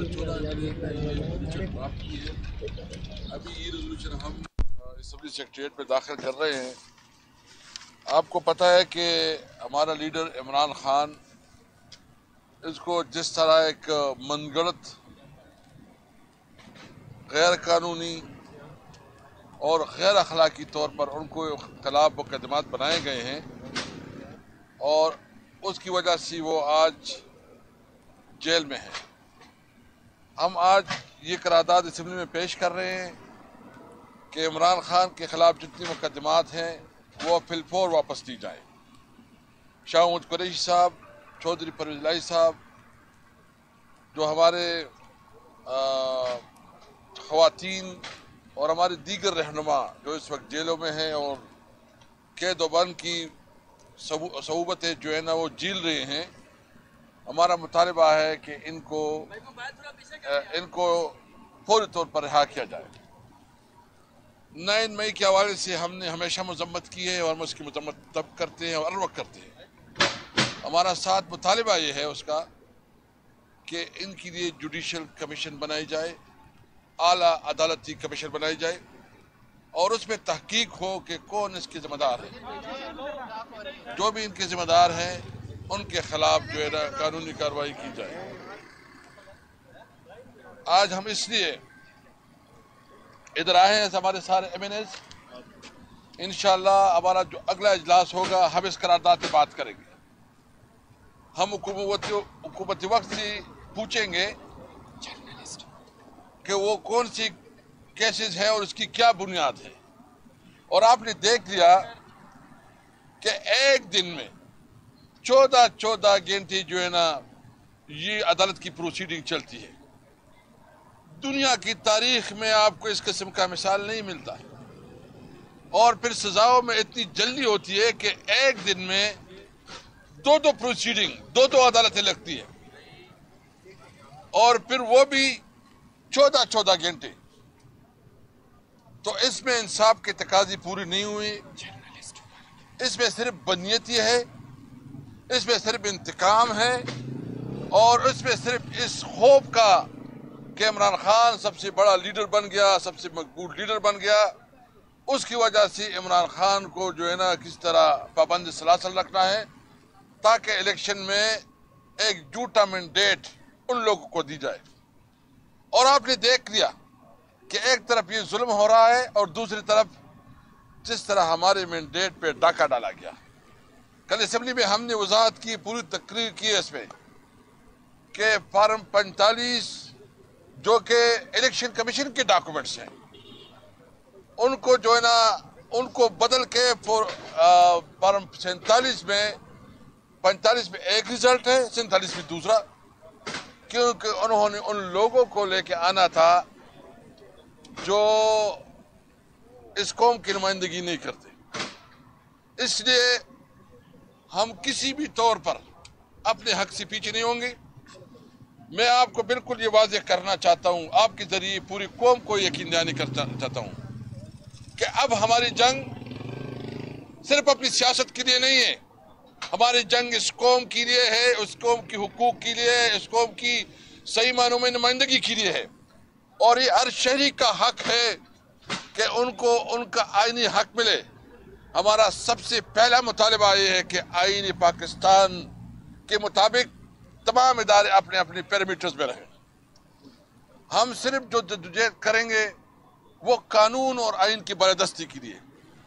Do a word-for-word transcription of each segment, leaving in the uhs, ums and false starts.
चौदह प्राप्त की है। अभी ये रेजोल्यूशन हम असम्बली सेक्रेटरीट में दाखिल कर रहे हैं। आपको पता है कि हमारा लीडर इमरान खान इसको जिस तरह एक मनगढ़ंत, गैर कानूनी और गैर अखलाकी तौर पर उनको खिलाफ मुकदमात बनाए गए हैं और उसकी वजह से वो आज जेल में है। हम आज ये करारदाद असम्बली में पेश कर रहे हैं कि इमरान खान के खिलाफ जितनी मुकदमात हैं वो फिलफौर वापस ली जाए। शाह महमूद कुरैशी साहब, चौधरी परवेज इलाही साहब, जो हमारे ख़वातीन और हमारे दीगर रहनुमा जो इस वक्त जेलों में हैं और कैद व बंद की सऊबतें जो है ना वो झील रहे हैं, हमारा मुतालबा है कि इनको इनको फौरी तौर पर रिहा किया जाए। नौ मई के हवाले से हमने हमेशा मजम्मत की है और हम उसकी मजम्मत तब करते हैं और हर वक्त करते हैं। हमारा साथ मुतालबा ये है उसका कि इनके लिए जुडिशल कमीशन बनाई जाए, आला अदालती कमीशन बनाई जाए और उसमें तहकीक हो कि कौन इसके जिम्मेदार है। जो भी इनके जिम्मेदार हैं उनके खिलाफ जो है ना कानूनी कार्रवाई की जाए। आज हम इसलिए इधर आए हैं, हमारे सारे एम एन एस, इंशाअल्लाह हमारा जो अगला इजलास होगा हम इस करारदाद पे बात करेंगे। हम हुकूमती वक्त से पूछेंगे कि वो कौन सी केसेस है और उसकी क्या बुनियाद है। और आपने देख लिया कि एक दिन में चौदह चौदह घंटे जो है ना ये अदालत की प्रोसीडिंग चलती है। दुनिया की तारीख में आपको इस किस्म का मिसाल नहीं मिलता। और फिर सजाओं में इतनी जल्दी होती है कि एक दिन में दो दो प्रोसीडिंग, दो दो अदालतें लगती है और फिर वो भी चौदह चौदह घंटे। तो इसमें इंसाफ के तकाज़े पूरी नहीं हुई, इसमें सिर्फ बदनीयती है, इसमें सिर्फ इंतकाम है और इसमें सिर्फ इस खौफ का कि इमरान खान सबसे बड़ा लीडर बन गया, सबसे मकबूल लीडर बन गया, उसकी वजह से इमरान खान को जो है ना किस तरह पाबंद सलासल रखना है ताकि इलेक्शन में एक झूठा मैंडेट उन लोगों को दी जाए। और आपने देख लिया कि एक तरफ ये जुल्म हो रहा है और दूसरी तरफ जिस तरह हमारे मैंडेट पे डाका डाला गया। कल असेंबली में हमने वजाहत की, पूरी तकरीर की है इसमें कि फार्म पैंतालीस जो कि इलेक्शन कमीशन के डॉक्यूमेंट्स हैं उनको जो है ना उनको बदल के फार्म सैंतालीस में पैंतालीस में एक रिजल्ट है, सैंतालीस में दूसरा, क्योंकि उन्होंने उन लोगों को लेके आना था जो इस कौम की नुमाइंदगी नहीं करते। इसलिए हम किसी भी तौर पर अपने हक से पीछे नहीं होंगे। मैं आपको बिल्कुल ये वाज़ेह करना चाहता हूँ, आपके जरिए पूरी कौम को यकीन दिलाने करना चाहता हूँ कि अब हमारी जंग सिर्फ अपनी सियासत के लिए नहीं है, हमारी जंग इस कौम के लिए है, उस कौम की हुकूक के लिए है, इस कौम की सही मानों में नुमाइंदगी के लिए है। और ये हर शहरी का हक है कि उनको उनका आईनी हक मिले। हमारा सबसे पहला मुतालबा ये है कि आईन पाकिस्तान के मुताबिक तमाम इदारे अपने अपने पैरामीटर्स में रहें। हम सिर्फ जो जद्दोजहद करेंगे वो कानून और आईन की बालादस्ती के लिए,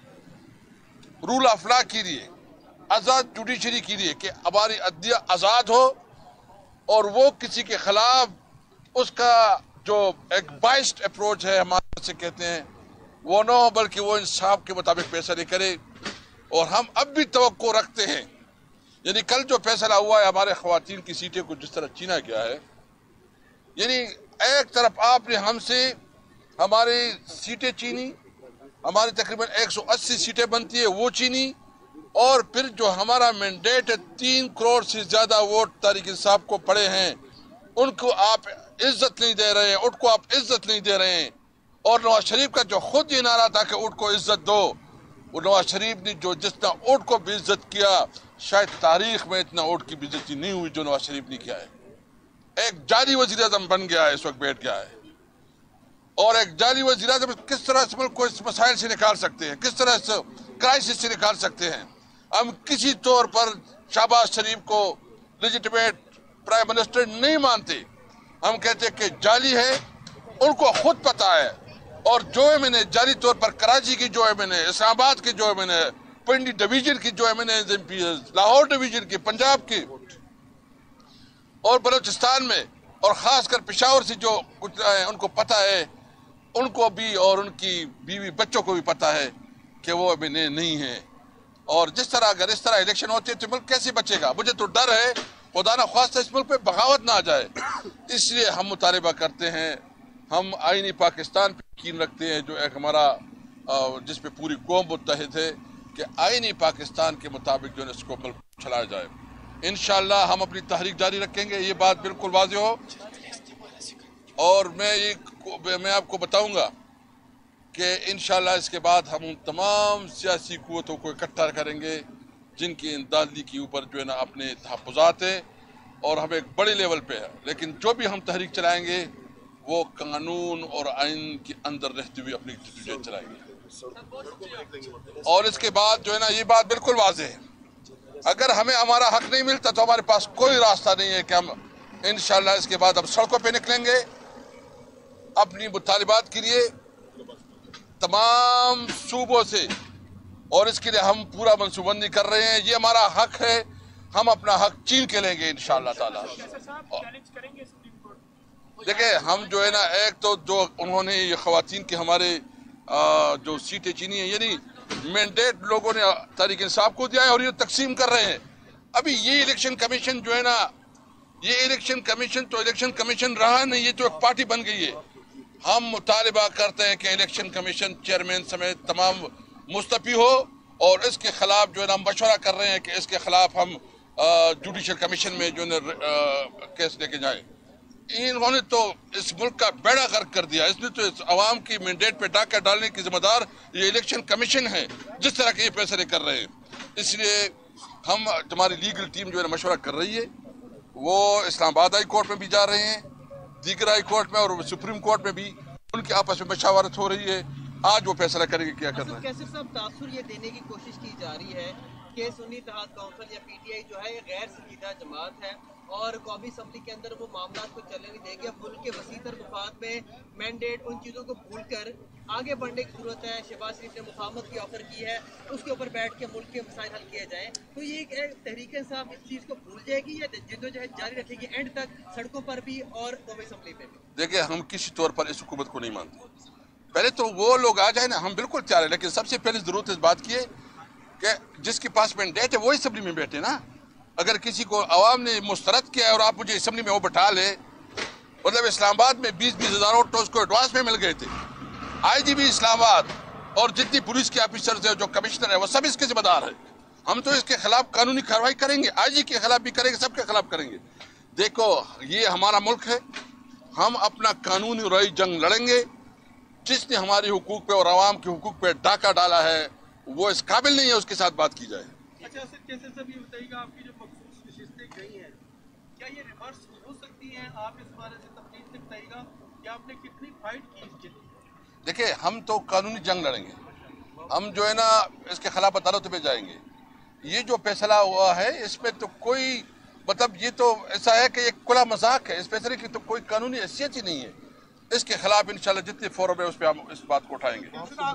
रूल ऑफ लॉ के लिए, आज़ाद जुडिशरी के लिए कि हमारी अदलिया आज़ाद हो और वो किसी के खिलाफ उसका जो एक बाइस्ड अप्रोच है हमारे से कहते हैं वो न हो, बल्कि वो इंसाफ के मुताबिक फैसले करे। और हम अब भी तवक्को रखते हैं, यानी कल जो फैसला हुआ है हमारे ख़वातीन की सीटें को जिस तरह छीना गया है, यानी एक तरफ आपने हमसे हमारी सीटें छीनी, हमारी तकरीबन एक सौ अस्सी सीटें बनती है वो छीनी, और फिर जो हमारा मैंडेट है तीन करोड़ से ज्यादा वोट तहरीक इंसाफ को पड़े हैं उनको आप इज्जत नहीं दे रहे हैं, उनको आप इज्जत नहीं दे रहे हैं। और नवाज शरीफ का जो खुद ये नारा था कि ऊँट को इज्जत दो, वो नवाज शरीफ ने जो जितना ऊँट को बेइज्जत किया शायद तारीख में इतना ऊँट की बेइज्जती नहीं हुई जो नवाज शरीफ ने किया है। एक जाली वज़ीर आज़म बन गया है, इस वक्त बैठ गया है। और एक जाली वज़ीर आज़म किस तरह इस मुल्क को इस मसाइल से निकाल सकते हैं, किस तरह इस क्राइसिस से निकाल सकते हैं। हम किसी तौर पर शहबाज शरीफ को लेजिटिमेट प्राइम मिनिस्टर नहीं मानते। हम कहते हैं कि जाली है, उनको खुद पता है। और जो है मैंने जाली तौर पर कराची की जो है मैंने, इस्लामाबाद की जो है मैंने, पिंडी डिवीजन की जो है मैंने, लाहौर डिवीजन की, पंजाब की और बलूचिस्तान में और खासकर पेशावर से जो कुछ है उनको पता है, उनको भी और उनकी बीवी बच्चों को भी पता है कि वो अभी नहीं है। और जिस तरह अगर इस तरह इलेक्शन होते हैं तो मुल्क कैसे बचेगा। मुझे तो डर है खुदा ना ख्वास्ता इस मुल्क पे बगावत ना आ जाए। इसलिए हम मुतालबा करते हैं, हम आईनी पाकिस्तान पे यकीन रखते हैं, जो एक हमारा जिस पे पूरी कौम मुत्तहिद है कि आईनी पाकिस्तान के मुताबिक जो है इसको मुल्क चलाया जाए। इंशाअल्लाह हम अपनी तहरीक जारी रखेंगे, ये बात बिल्कुल वाज़ेह हो। और मैं ये मैं आपको बताऊंगा कि इंशाअल्लाह इसके बाद हम उन तमाम सियासी क़ुव्वतों को इकट्ठा करेंगे जिनकी इंदादली के ऊपर जो है ना अपने तहफ़्फ़ुज़ात है और हम एक बड़े लेवल पे है। लेकिन जो भी हम तहरीक चलाएंगे वो कानून और आइन के अंदर रहते हुए अपनी जद्दोजहद चलाएंगे। और इसके बाद जो है ना ये बात बिल्कुल वाज़ेह है, अगर हमें हमारा हक नहीं मिलता तो हमारे पास कोई रास्ता नहीं है कि हम इंशाअल्लाह इसके बाद अब सड़कों पे निकलेंगे अपनी मुतालिबात के लिए तमाम सूबों से। और इसके लिए हम पूरा मनसूबबंदी कर रहे हैं, ये हमारा हक है, हम अपना हक छीन के लेंगे इंशाअल्लाह ताला। देखिए हम जो है ना, एक तो जो उन्होंने ये ख़वातीन के हमारे आ, जो सीटें चीनी है, यानी मैंडेट लोगों ने तहरीक इंसाफ को दिया है और ये तकसीम कर रहे हैं। अभी ये इलेक्शन कमीशन जो है ना, ये इलेक्शन कमीशन तो इलेक्शन कमीशन रहा नहीं, ये तो एक पार्टी बन गई है। हम मुतालिबा करते हैं कि इलेक्शन कमीशन चेयरमैन समेत तमाम मुस्तफ़ी हो और इसके खिलाफ जो है ना मशवरा कर रहे हैं कि इसके खिलाफ हम जुडिशल कमीशन में जो है केस लेके जाएं। इन्होंने तो इस मुल्क का बेड़ा गर्क कर दिया, इसने तो इस अवाम की मैंडेट पे डाका डालने की जिम्मेदार ये इलेक्शन कमीशन है, जिस तरह के ये फैसले कर रहे हैं। इसलिए हम हमारी लीगल टीम जो है मशवरा कर रही है, वो इस्लामाबाद हाई कोर्ट में भी जा रहे हैं, दीगर हाई कोर्ट में और सुप्रीम कोर्ट में भी उनकी आपस में मशावरत हो रही है। आज वो फैसला करेंगे क्या करना है। कैसे सब तासुर ये देने की कोशिश की जा रही है कि सुन्नी इत्तेहाद काउंसिल या पीटीआई जो है ये गैर संजीदा जमात है और कौमी असम्बली के अंदर वो मामला को चलने नहीं देंगे। अब मुल्क के वसीतर मुफाद में मैंडेट उन चीज़ों को भूलकर आगे बढ़ने की जरूरत है। शहबाज शरीफ ने मुफाहमत की ऑफर की है, उसके ऊपर बैठ के मुल्क के मसाइल हल किए जाएँ। तो ये एक तहरीक इंसाफ इस चीज़ को भूल जाएगी या जिद्दोजहद जारी रखेगी एंड तक सड़कों पर भी और कौमी असम्बली पे भी। देखिए हम किसी तौर पर इस हुकूमत को नहीं मानते। पहले तो वो लोग आ जाए ना, हम बिल्कुल तैयार है, लेकिन सबसे पहले जरूरत इस बात की है कि जिसके पास मैंडेट है वो असम्बली में बैठे ना। अगर किसी को अवाम ने मुस्तरद किया है और आप मुझे असम्बली में वो बैठा ले, मतलब इस्लामाबाद में बीस बीस हजार वोट तो उसको एडवांस में मिल गए थे। आईजीपी इस्लामाबाद और जितनी पुलिस के ऑफिसर्स है, जो कमिश्नर है, वो सब इसके जिम्मेदार है। हम तो इसके खिलाफ कानूनी कार्रवाई करेंगे, आईजी के खिलाफ भी करेंगे, सबके खिलाफ करेंगे। देखो ये हमारा मुल्क है, हम अपना कानूनी राई जंग लड़ेंगे। जिसने हमारे हुकूक पे और आवाम के हुकूक पे डाका डाला है वो इस काबिल नहीं है उसके साथ बात की जाए। अच्छा सर, कैसे सब ये बताइएगा, आपकी जो मखसूस नशिस्तें गई हैं क्या ये रिवर्स हो सकती हैं? आप इस बारे से तफसील से बताइएगा कि आपने कितनी फाइट की इसके लिए। देखिए हम तो कानूनी जंग लड़ेंगे, हम जो है ना इसके खिलाफ अदालत में जाएंगे। ये जो फैसला हुआ है इसमें तो कोई मतलब ये तो ऐसा है कि एक खुला मजाक है, इस फैसले की तो कोई कानूनी हैसियत ही नहीं है। इसके खिलाफ इंशाल्लाह जितने फोरम है उस पर हम इस बात को उठाएंगे।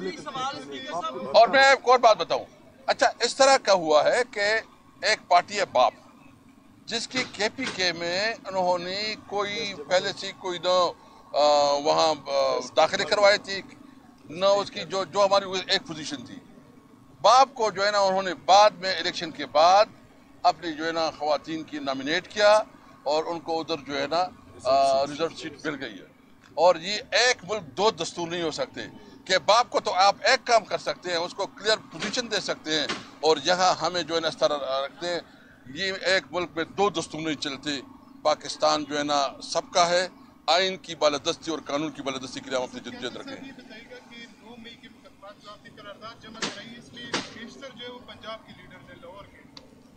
और मैं एक और बात बताऊं, अच्छा इस तरह का हुआ है कि एक पार्टी है बाप, जिसकी केपीके में उन्होंने कोई पहले से कोई न वहाँ दाखिले करवाए थी, न उसकी जो जो हमारी एक पोजीशन थी। बाप को जो है ना उन्होंने बाद में इलेक्शन के बाद अपनी जो है ना खवातीन की नॉमिनेट किया और उनको उधर जो है ना रिजर्व सीट मिल गई है। और ये एक मुल्क दो दस्तूर नहीं हो सकते कि बाप को तो आप एक काम कर सकते हैं, उसको क्लियर पोजीशन दे सकते हैं, और यहाँ हमें जो है ना इस तरह रखते हैं। ये एक मुल्क में दो दस्तूर नहीं चलते। पाकिस्तान जो है ना सबका है, आइन की बालादस्ती और कानून की बालादस्ती के लिए हम अपनी जद्दोजहद रखें।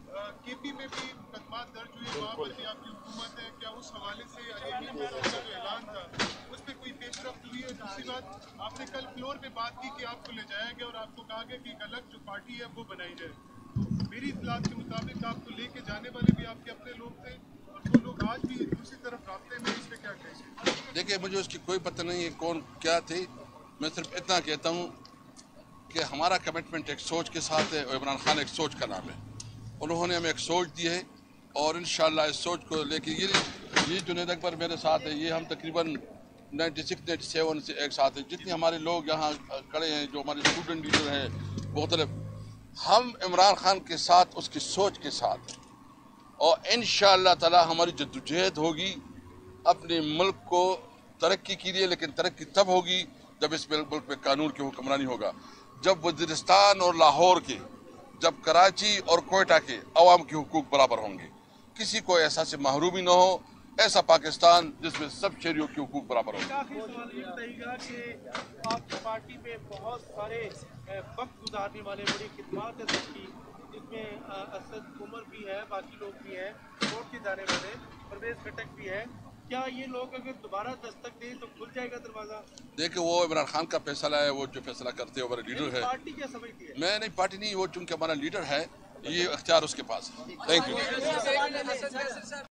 केपी में भी मुकदमा दर्ज हुए, वहाँ पर भी आपकी हुकूमत है, क्या उस हवाले से अलीमी का जो ऐलान था उस पर कोई पेशरफ्त हुई है? दूसरी बात, आपने कल फ्लोर पे बात की कि आपको ले जाया गया और आपको कहा गया कि एक अलग जो पार्टी है वो बनाई जाए। मेरी इत्तलात के मुताबिक आपको लेके जाने वाले भी आपके अपने लोग थे और वो लोग आज भी दूसरी तरफ रास्ते में, इस पर क्या कहेंगे? देखिए, मुझे उसकी कोई पता नहीं है कौन क्या थे। मैं सिर्फ इतना कहता हूँ कि हमारा कमिटमेंट एक सोच के साथ है और इमरान खान एक सोच का नाम है। उन्होंने हमें एक सोच दी है और इंशाल्लाह इस सोच को लेके ये ये जुनैद अकबर मेरे साथ है, ये हम तकरीबन छियानवे सत्तानवे से एक साथ है। जितने हमारे लोग यहाँ खड़े हैं, जो हमारे स्टूडेंट लीडर हैं मुख्तलिफ, हम इमरान खान के साथ उसकी सोच के साथ, और इंशाअल्लाह ताला हमारी जद्दोजहद होगी अपने मुल्क को तरक्की के लिए। लेकिन तरक्की तब होगी जब इस मुल्क में कानून की हुक्मरानी होगा, जब वज़ीरिस्तान और लाहौर के, जब कराची और कोयटा के अवाम के हुकूक बराबर होंगे, किसी को एहसास महरूमी न हो, ऐसा पाकिस्तान जिसमें सब शहरियों के हुकूक बराबर होंगे। आखिरी सवाल ये बताइएगा कि आपकी पार्टी में बहुत सारे वक्त गुजारने वाले बड़ी खिदमत है सबकी, जिसमें असद उमर भी है, बाकी लोग भी हैं, कोर्ट के जाने वाले परवेज खटक भी है। क्या ये लोग अगर दोबारा दस्तक दें तो खुल जाएगा दरवाजा? देखिए, वो इमरान खान का फैसला है, वो जो फैसला करते हैं हमारे लीडर है। पार्टी क्या समझती है? मैं नहीं, पार्टी नहीं, वो चूंकि हमारा लीडर है, ये अख्तियार उसके पास है। Thank you.